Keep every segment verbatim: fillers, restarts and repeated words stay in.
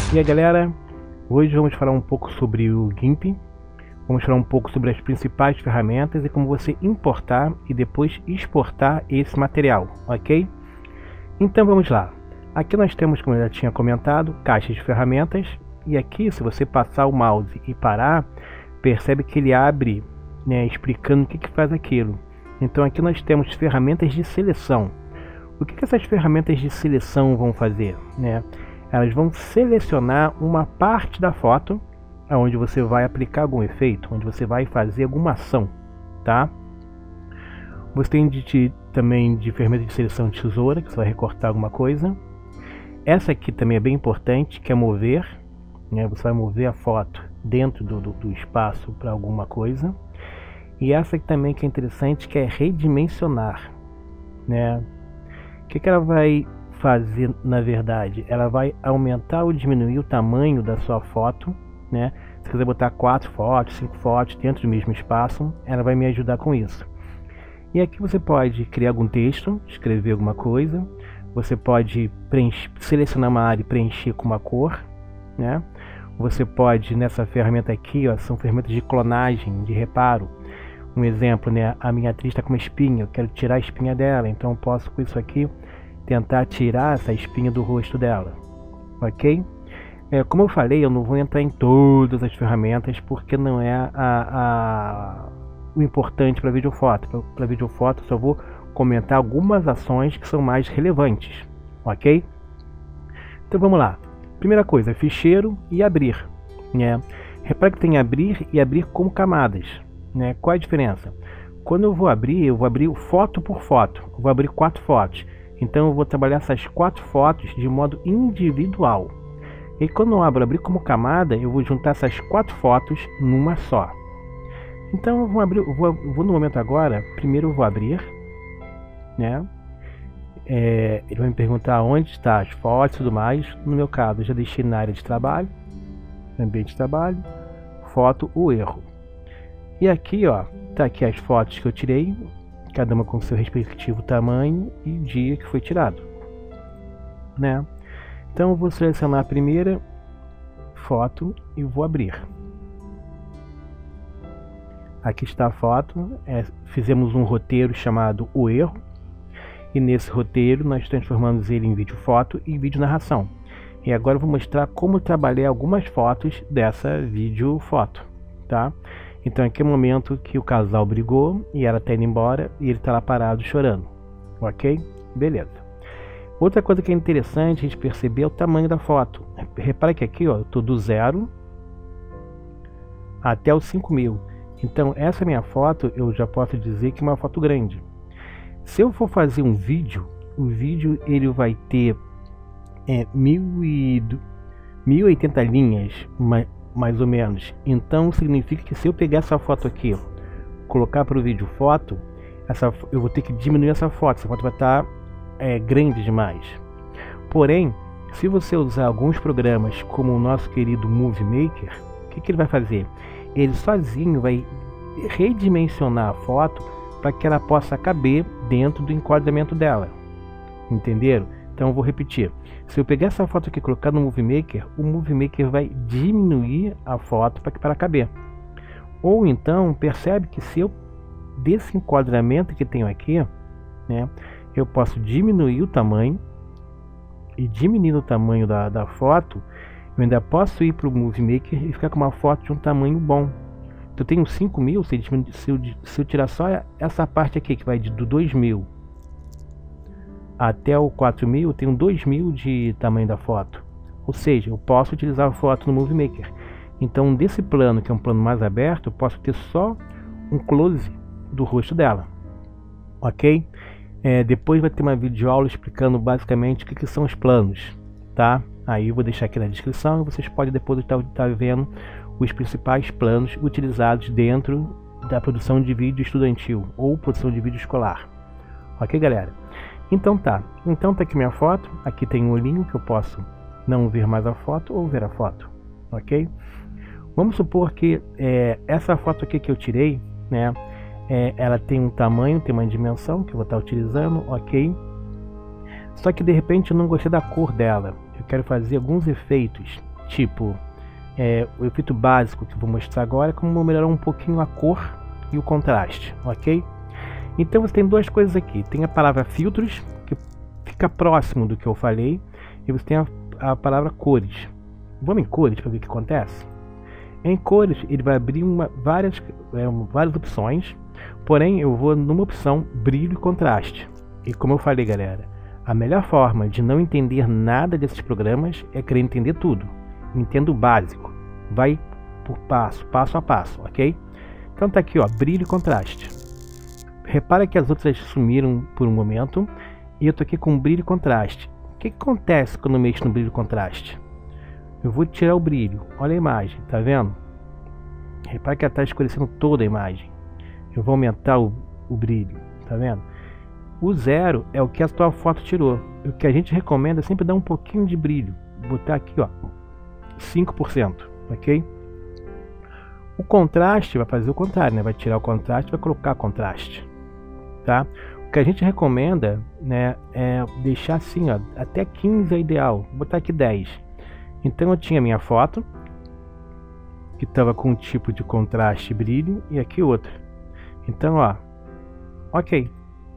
E aí galera, hoje vamos falar um pouco sobre o GIMP, vamos falar um pouco sobre as principais ferramentas e como você importar e depois exportar esse material, ok? Então vamos lá. Aqui nós temos, como eu já tinha comentado, caixas de ferramentas, e aqui se você passar o mouse e parar, percebe que ele abre, né, explicando o que, que faz aquilo. Então aqui nós temos ferramentas de seleção. O que, que essas ferramentas de seleção vão fazer, né? Elas vão selecionar uma parte da foto onde você vai aplicar algum efeito, onde você vai fazer alguma ação, tá? Você tem de, de, também de ferramenta de seleção de tesoura, que você vai recortar alguma coisa. Essa aqui também é bem importante, que é mover, né? Você vai mover a foto dentro do, do, do espaço para alguma coisa. E essa aqui também que é interessante, que é redimensionar, né? O que, que ela vai fazer na verdade? Ela vai aumentar ou diminuir o tamanho da sua foto, né? Se quiser botar quatro fotos, cinco fotos dentro do mesmo espaço, ela vai me ajudar com isso. E aqui você pode criar algum texto, escrever alguma coisa, você pode preencher, selecionar uma área e preencher com uma cor, né? Você pode, nessa ferramenta aqui, ó, são ferramentas de clonagem, de reparo. Um exemplo, né? A minha atriz está com uma espinha, eu quero tirar a espinha dela, então eu posso com isso aqui tentar tirar essa espinha do rosto dela, ok? É, como eu falei, eu não vou entrar em todas as ferramentas porque não é a, a, o importante para videofoto. Para videofoto, só vou comentar algumas ações que são mais relevantes, ok? Então vamos lá. Primeira coisa, ficheiro e abrir, né? Repare que tem abrir e abrir como camadas, né? Qual é a diferença? Quando eu vou abrir, eu vou abrir foto por foto. Eu vou abrir quatro fotos. Então eu vou trabalhar essas quatro fotos de modo individual. E quando eu abro abrir como camada, eu vou juntar essas quatro fotos numa só. Então eu vou abrir, eu vou, eu vou no momento agora, primeiro eu vou abrir, né? É, ele vai me perguntar onde está as fotos e tudo mais. No meu caso, eu já deixei na área de trabalho, ambiente de trabalho, foto, o erro. E aqui, ó, tá aqui as fotos que eu tirei, cada uma com seu respectivo tamanho e dia que foi tirado, né? Então eu vou selecionar a primeira foto e vou abrir. Aqui está a foto, é, fizemos um roteiro chamado O Erro, e nesse roteiro nós transformamos ele em vídeo foto e vídeo narração. E agora eu vou mostrar como trabalhar algumas fotos dessa vídeo foto, tá? Então aqui é o momento que o casal brigou e ela está indo embora e ele está lá parado chorando, ok? Beleza. Outra coisa que é interessante a gente perceber é o tamanho da foto. Repara que aqui, ó, eu estou do zero até os cinco mil. Então essa minha foto eu já posso dizer que é uma foto grande. Se eu for fazer um vídeo, o vídeo ele vai ter é, mil e oitenta linhas, mais, mais ou menos. Então significa que se eu pegar essa foto aqui, colocar para o vídeo foto, essa, eu vou ter que diminuir essa foto. Essa foto vai estar é, grande demais. Porém, se você usar alguns programas como o nosso querido Movie Maker, o que, que ele vai fazer? Ele sozinho vai redimensionar a foto para que ela possa caber dentro do enquadramento dela. Entenderam? Então eu vou repetir. Se eu pegar essa foto aqui e colocar no Movie Maker, o Movie Maker vai diminuir a foto para que para caber. Ou então, percebe que se eu desse enquadramento que tenho aqui, né, eu posso diminuir o tamanho, e diminuindo o tamanho da, da foto, eu ainda posso ir para o Movie Maker e ficar com uma foto de um tamanho bom. Então eu tenho cinco mil, se eu, se, eu, se eu tirar só essa parte aqui, que vai de, do dois mil até o quatro mil, eu tenho dois mil de tamanho da foto. Ou seja, eu posso utilizar a foto no Movie Maker. Então desse plano, que é um plano mais aberto, eu posso ter só um close do rosto dela. Ok? É, depois vai ter uma videoaula explicando basicamente o que, que são os planos, tá? Aí eu vou deixar aqui na descrição e vocês podem depois estar, estar vendo os principais planos utilizados dentro da produção de vídeo estudantil ou produção de vídeo escolar. Ok, galera? Então tá. Então tá aqui minha foto. Aqui tem um olhinho que eu posso não ver mais a foto ou ver a foto. Ok? Vamos supor que é, essa foto aqui que eu tirei, né? É, ela tem um tamanho, tem uma dimensão que eu vou estar utilizando, ok? Só que de repente eu não gostei da cor dela. Eu quero fazer alguns efeitos tipo, é, o efeito básico que eu vou mostrar agora é como melhorar um pouquinho a cor e o contraste, ok? Então você tem duas coisas aqui, tem a palavra filtros, que fica próximo do que eu falei, e você tem a, a palavra cores. Vamos em cores para ver o que acontece? Em cores ele vai abrir uma, várias, é, várias opções, porém eu vou numa opção brilho e contraste. E como eu falei, galera, a melhor forma de não entender nada desses programas é querer entender tudo. Entenda o básico, vai por passo, passo a passo, ok? Então tá aqui, ó, brilho e contraste. Repara que as outras sumiram por um momento e eu tô aqui com brilho e contraste. O que, que acontece quando eu mexo no brilho e contraste? Eu vou tirar o brilho, olha a imagem, tá vendo? Repara que ela está escurecendo toda a imagem. Eu vou aumentar o, o brilho, tá vendo? O zero é o que a tua foto tirou. O que a gente recomenda é sempre dar um pouquinho de brilho. Botar aqui, ó, cinco por cento, ok? O contraste vai fazer o contrário, né? Vai tirar o contraste e vai colocar contraste, tá? O que a gente recomenda, né, é deixar assim, ó, até quinze é ideal. Vou botar aqui dez. Então eu tinha minha foto, que estava com um tipo de contraste e brilho, e aqui outra. Então, ó, ok.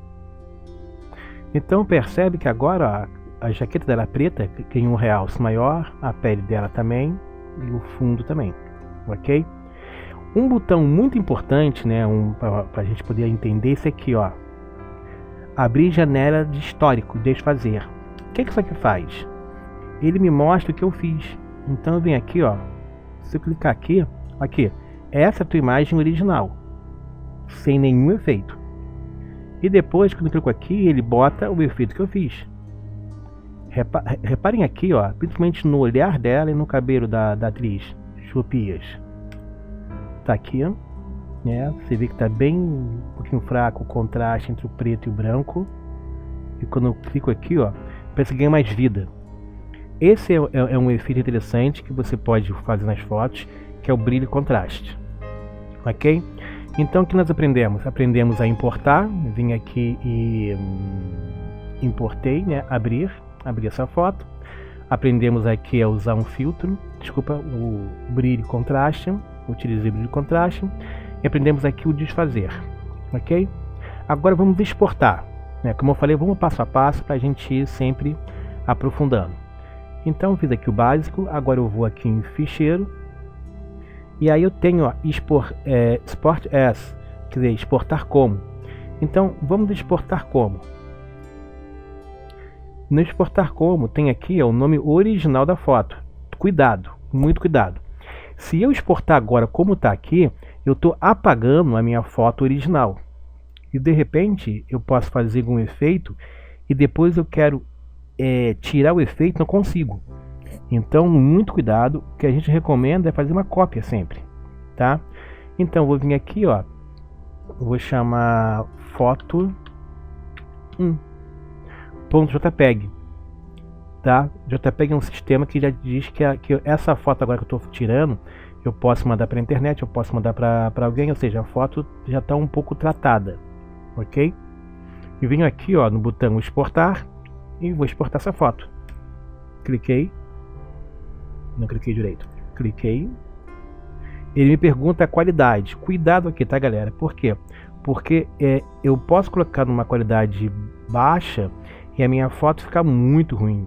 Então percebe que agora ó, a jaqueta dela preta tem um realce maior, a pele dela também, e o fundo também, ok? Um botão muito importante, né, um, para a gente poder entender isso aqui, ó. Abrir janela de histórico, desfazer. O que, que isso aqui faz? Ele me mostra o que eu fiz. Então eu venho aqui, ó. Se eu clicar aqui, aqui, essa é a tua imagem original, sem nenhum efeito. E depois, quando eu clico aqui, ele bota o efeito que eu fiz. Repa reparem aqui, ó, principalmente no olhar dela e no cabelo da, da atriz, Chopias. Tá aqui, né? Você vê que tá bem um pouquinho fraco o contraste entre o preto e o branco. E quando eu clico aqui, ó, parece que ganha mais vida. Esse é, é, é um efeito interessante que você pode fazer nas fotos, que é o brilho e contraste, ok? Então o que nós aprendemos? Aprendemos a importar, vim aqui e hum, importei, né? Abrir, abrir essa foto. Aprendemos aqui a usar um filtro, desculpa, o brilho e contraste, utilizei o brilho e contraste. E aprendemos aqui o desfazer, ok? Agora vamos exportar, né? Como eu falei, vamos passo a passo para a gente ir sempre aprofundando. Então fiz aqui o básico, agora eu vou aqui em ficheiro, e aí eu tenho, ó, expor, é, export as, quer dizer, exportar como. Então vamos exportar como. No exportar como tem aqui, ó, o nome original da foto. Cuidado, muito cuidado. Se eu exportar agora como está aqui, eu estou apagando a minha foto original. E de repente eu posso fazer um efeito e depois eu quero É, tirar o efeito, não consigo. Então muito cuidado, o que a gente recomenda é fazer uma cópia sempre, tá? Então vou vir aqui, ó, vou chamar foto um, ponto .jpeg, tá? JPEG é um sistema que já diz que, a, que essa foto agora que eu estou tirando, eu posso mandar para a internet, eu posso mandar para alguém, ou seja, a foto já está um pouco tratada, ok? E venho aqui, ó, no botão exportar e vou exportar essa foto. Cliquei, não cliquei direito, cliquei. Ele me pergunta a qualidade. Cuidado aqui, tá, galera? Por quê? Porque é, eu posso colocar numa qualidade baixa e a minha foto ficar muito ruim,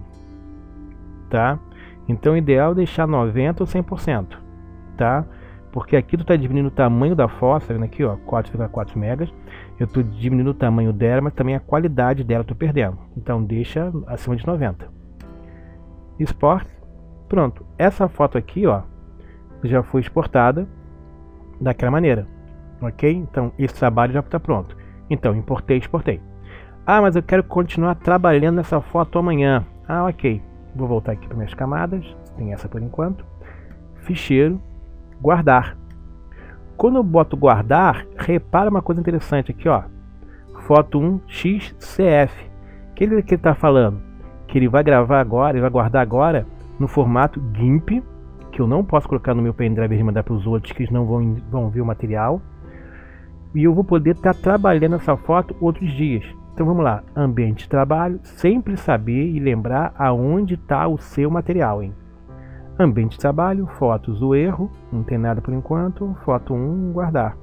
tá? Então o ideal é deixar noventa ou cem por cento, tá? Porque aqui tu está diminuindo o tamanho da foto, tá vendo aqui, ó, quatro vírgula quatro megas. Eu estou diminuindo o tamanho dela, mas também a qualidade dela eu estou perdendo. Então deixa acima de noventa. Export. Pronto. Essa foto aqui, ó, já foi exportada daquela maneira, ok? Então esse trabalho já está pronto. Então importei, exportei. Ah, mas eu quero continuar trabalhando nessa foto amanhã. Ah, ok. Vou voltar aqui para minhas camadas. Tem essa por enquanto. Ficheiro. Guardar. Quando eu boto guardar, repara uma coisa interessante aqui, ó. Foto um X C F. O que ele está falando? Que ele vai gravar agora, ele vai guardar agora no formato GIMP, que eu não posso colocar no meu pendrive e mandar para os outros, que eles não vão, vão ver o material. E eu vou poder estar tá trabalhando essa foto outros dias. Então vamos lá, ambiente de trabalho, sempre saber e lembrar aonde está o seu material, hein? Ambiente de trabalho, fotos, o erro, não tem nada por enquanto, foto um, guardar.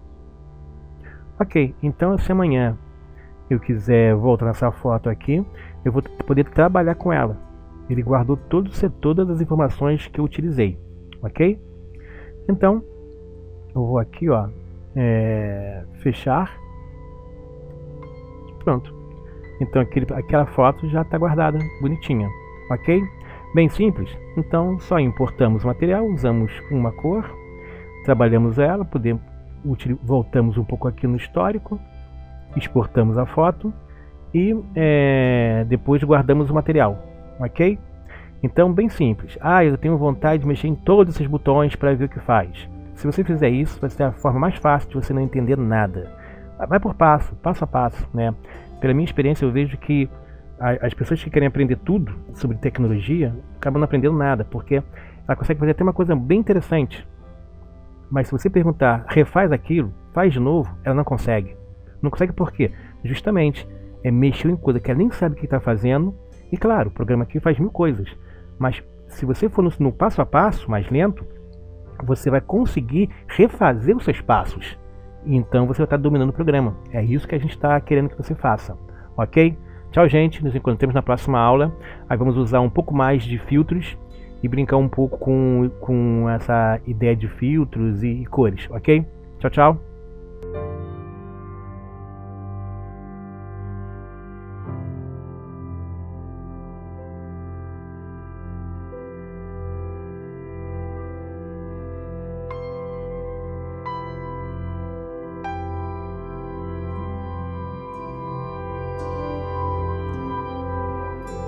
Ok, então se amanhã eu quiser voltar nessa foto aqui, eu vou poder trabalhar com ela. Ele guardou todo, todas as informações que eu utilizei, ok? Então, eu vou aqui, ó, é, fechar. Pronto. Então aquele, aquela foto já está guardada, bonitinha, ok? Bem simples. Então só importamos o material, usamos uma cor, trabalhamos ela, podemos, voltamos um pouco aqui no histórico, exportamos a foto e é, depois guardamos o material, ok? Então bem simples. Ah, eu tenho vontade de mexer em todos esses botões para ver o que faz. Se você fizer isso, vai ser a forma mais fácil de você não entender nada. Vai por passo, passo a passo, né? Pela minha experiência, eu vejo que as pessoas que querem aprender tudo sobre tecnologia acabam não aprendendo nada, porque ela consegue fazer até uma coisa bem interessante. Mas se você perguntar, refaz aquilo, faz de novo, ela não consegue. Não consegue por quê? Justamente, é mexer em coisa que ela nem sabe o que está fazendo. E claro, o programa aqui faz mil coisas. Mas se você for no, no passo a passo, mais lento, você vai conseguir refazer os seus passos. Então você vai estar dominando o programa. É isso que a gente está querendo que você faça. Ok? Tchau, gente. Nos encontramos na próxima aula. Aí vamos usar um pouco mais de filtros e brincar um pouco com, com essa ideia de filtros e, e cores. Ok? Tchau, tchau.